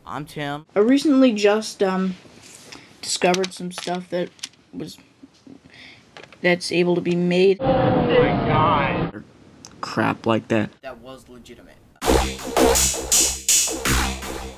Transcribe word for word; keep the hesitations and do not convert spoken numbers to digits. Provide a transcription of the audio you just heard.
I'm Tim. I recently just um discovered some stuff that was that's able to be made. Oh my god. Or crap like that. That was legitimate.